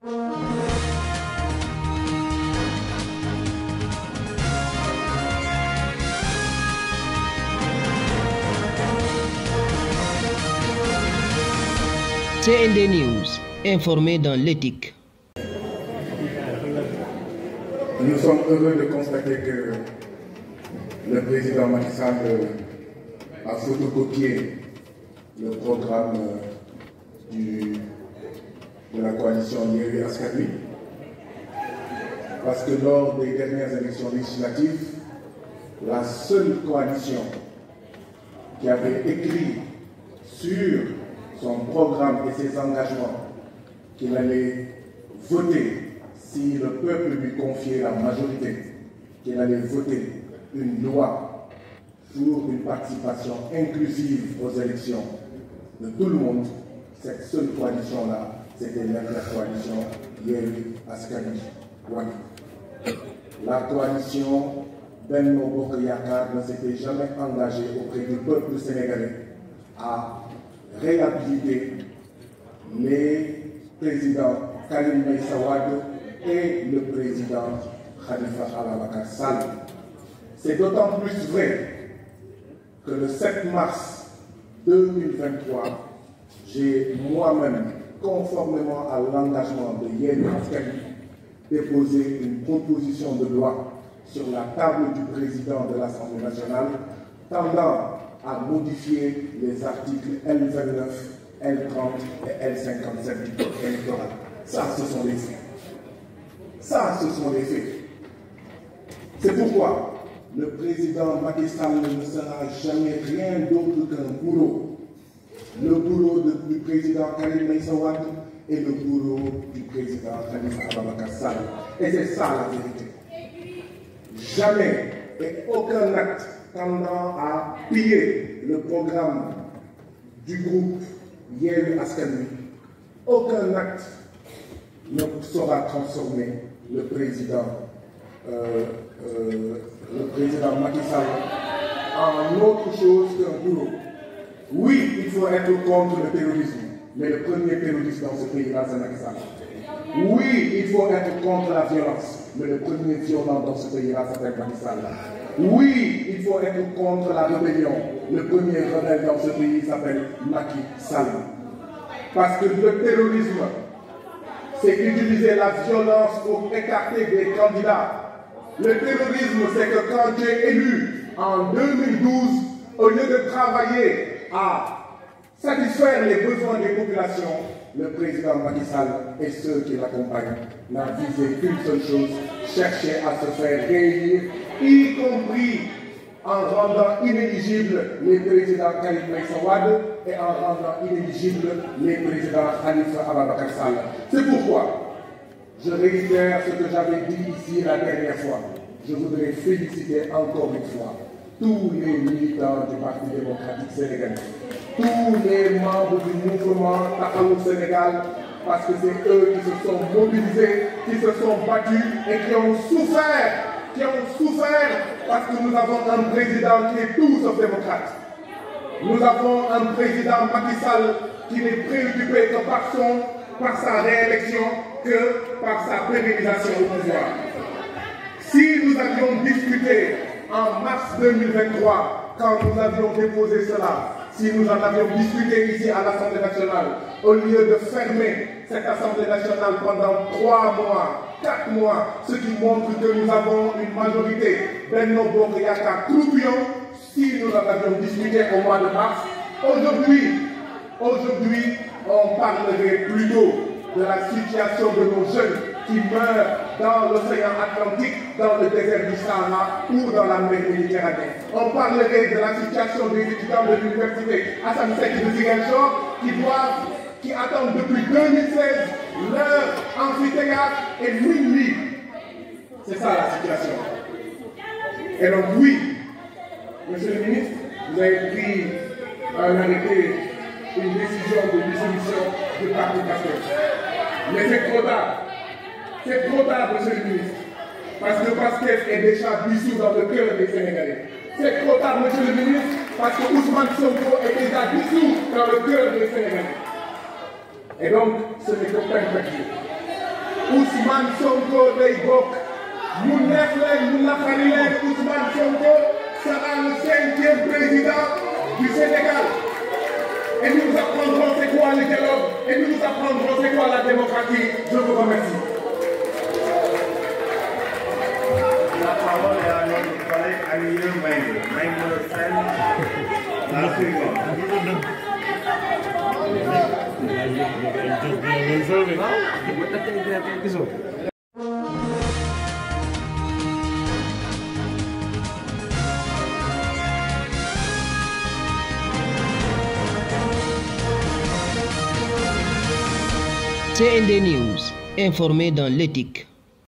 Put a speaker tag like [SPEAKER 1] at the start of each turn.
[SPEAKER 1] CND News, informé dans l'éthique.
[SPEAKER 2] Nous sommes heureux de constater que le président Macky Sall a photocopié le programme de la coalition Yewwi Askan Wi, parce que lors des dernières élections législatives, la seule coalition qui avait écrit sur son programme et ses engagements qu'il allait voter si le peuple lui confiait la majorité, qu'il allait voter une loi pour une participation inclusive aux élections de tout le monde, cette seule coalition-là, c'était l'intercoalition Yewwi Askan Wi. La coalition Benno Bokk Yakaar ne s'était jamais engagée auprès du peuple sénégalais à réhabiliter les présidents Karim Meïssa Wade et le président Khalifa Ababacar Sall. C'est d'autant plus vrai que le 7 mars 2023, j'ai moi-même, conformément à l'engagement de Yewwi Askan Wi, déposé une proposition de loi sur la table du président de l'Assemblée nationale tendant à modifier les articles L29, L30 et L57 du code électoral. Ça, ce sont les faits. Ça, ce sont les faits. C'est pourquoi le président Macky Sall ne sera jamais rien d'autre qu'un bourreau. Le bourreau du président Karim Meïssa Wade et le bourreau du président Khalifa Ababacar Sall. Et c'est ça la vérité. Jamais et aucun acte tendant à piller le programme du groupe Yewwi Askan Wi, aucun acte ne saura transformer le président Macky Sall en autre chose qu'un bourreau. Oui, il faut être contre le terrorisme, mais le premier terroriste dans ce pays-là, c'est Macky Sall. Oui, il faut être contre la violence, mais le premier violent dans ce pays-là s'appelle Macky Sall. Oui, il faut être contre la rébellion. Le premier rebelle dans ce pays s'appelle Macky Sall. Parce que le terrorisme, c'est utiliser la violence pour écarter des candidats. Le terrorisme, c'est que quand tu es élu en 2012, au lieu de travailler à satisfaire les besoins des populations, le président Macky Sall et ceux qui l'accompagnent n'ont visé qu'une seule chose, chercher à se faire réélire, y compris en rendant inéligibles les présidents Karim Meïssa Wade et en rendant inéligibles les présidents Khalifa Ababacar Sall. C'est pourquoi je réitère ce que j'avais dit ici la dernière fois. Je voudrais féliciter encore une fois tous les militants du Parti démocratique sénégalais, tous les membres du mouvement Taxawu Sénégal, parce que c'est eux qui se sont mobilisés, qui se sont battus et qui ont souffert parce que nous avons un président qui est tout sauf démocrate. Nous avons un président Macky Sall qui n'est préoccupé que par sa réélection, que par sa pérennisation au pouvoir. Si nous avions discuté en mars 2023, quand nous avions déposé cela, si nous en avions discuté ici à l'Assemblée nationale, au lieu de fermer cette Assemblée nationale pendant 3 mois, 4 mois, ce qui montre que nous avons une majorité Benno Bokk Yakaar croupion, si nous en avions discuté au mois de mars, aujourd'hui, on parlerait plutôt de la situation de nos jeunes qui meurent dans l'océan Atlantique, dans le désert du Sahara ou dans la mer Méditerranée. On parlerait de la situation des étudiants de l'université Assane Seck de Ziguinchor qui attendent depuis 2016 leur amphithéâtre et minuit. C'est ça la situation. Et donc oui, monsieur le ministre, vous avez pris un arrêté, une décision de dissolution du parti PASTEF. Mais c'est trop tard. C'est trop tard, monsieur le ministre. Parce que PASTEF est déjà dissous dans le cœur des Sénégalais. C'est trop tard, monsieur le ministre, parce que Ousmane Sonko est déjà dissous dans le cœur des Sénégalais. Et donc, ce n'est que perspective. Ousmane Sonko day bokk mu neex leen mu naqari leen Ousmane Sonko sera le 5e président du Sénégal. Et nous nous apprendrons c'est quoi le dialogue, et nous nous apprendrons c'est quoi la démocratie. Je vous remercie.
[SPEAKER 3] La parole est à notre collègue Aliou Maïdou. Maïdou Sen, la suivante.
[SPEAKER 1] CND News, informé dans l'éthique.